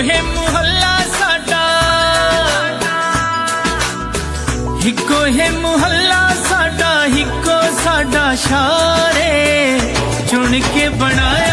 है मुहल्ला साडा, हिको है मुहल्ला साडा, हिको साडा शारे चुन के बनाया